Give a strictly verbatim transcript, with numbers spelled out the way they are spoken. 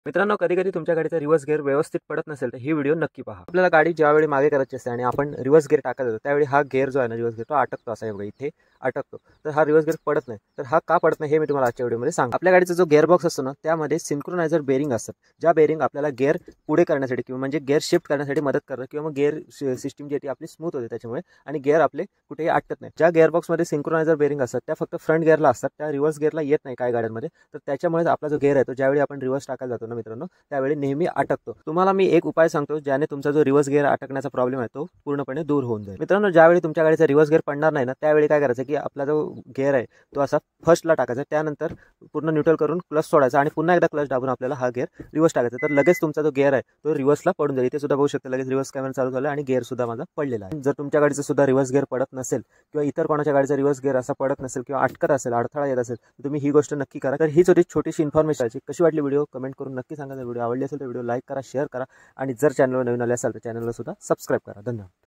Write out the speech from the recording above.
मित्रांनो, कधी कधी तुमच्या गाडीचा रिव्हर्स गिअर व्यवस्थित पडत नसेल तर ही व्हिडिओ नक्की पहा। आपल्याला गाडी ज्यावेळी मागे करायची असते आणि आपण रिव्हर्स गिअर टाकत होतो त्यावेळी हा गिअर जो आहे ना, रिव्हर्स गिअर तो अटकतो, असा बघा इथे अटकतो। तर हा रिव्हर्स गिअर पडत नाही। तर हा का पडत नाही हे मी तुम्हाला आजच्या व्हिडिओमध्ये सांगतो। आपल्या गाडीचा जो गिअर बॉक्स असतो ना, त्यामध्ये सिंक्रोनायझर बेरिंग असतात, ज्या बेरिंग आपल्याला गिअर पुढे करण्यासाठी किंवा म्हणजे गिअर शिफ्ट करण्यासाठी मदत करतात किंवा मग गिअर सिस्टीम जी आहे ती आपली स्मूथ होते त्याच्यामुळे, आणि गिअर आपले कुठेही अटकत नाही। ज्या गिअर बॉक्समध्ये सिंक्रोनायझर बेरिंग असतात त्या फक्त फ्रंट गिअरला असतात, त्या रिव्हर्स गिअरला येत नाही काही गाड्यांमध्ये। तर त्याच्यामुळे आपला जो गिअर आहे तो ज्यावेळी आपण रिव्हर्स टाकायला जातो ना मित्रांनो, त्यावेळी नेहमी अटकतो। तुम्हाला मी एक उपाय सांगतो ज्याने तुमचा जो रिव्हर्स गिअर अटकण्याचा प्रॉब्लेम आहे तो पूर्णपणे दूर होऊन जाईल। मित्रांनो, ज्यावेळी तुमच्या गाडीचा रिव्हर्स गिअर पडणार नाही ना, त्यावेळी काय करायचं की आपला जो गिअर आहे तो असा फर्स्टला टाकायचा, त्यानंतर पूर्ण न्यूट्रल करून क्लच सोडायचा आणि पुन्हा एकदा क्लच दाबून आपल्याला हा गिअर रिव्हर्स टाकायचा। तर लगेच तुमचा जो गिअर आहे तो रिव्हर्सला पडून जाईल। इथे सुद्धा बघू शकता लगेच रिव्हर्स कॅमेरा चालू झाला आणि गिअर सुद्धा माझा पडलेला आहे। जर तुमच्या गाडीचा सुद्धा रिव्हर्स गिअर पडत नसेल किंवा इतर कोणाच्या गाडीचा रिव्हर्स गिअर असा पडत नसेल किंवा अटकत असेल, अडथळा येत असेल, तर तुम्ही ही गोष्ट नक्की करा। तर हीच होती छोटीशी इन्फॉर्मेशन। कशी वाटली व्हिडिओ कमेंट करून नक्की सांगा। जर व्हिडिओ आवडली असेल तर व्हिडिओ लाईक करा, शेअर करा आणि जर चॅनलवर नवीन आले असाल तर चॅनलला सुद्धा सबस्क्राईब करा। धन्यवाद।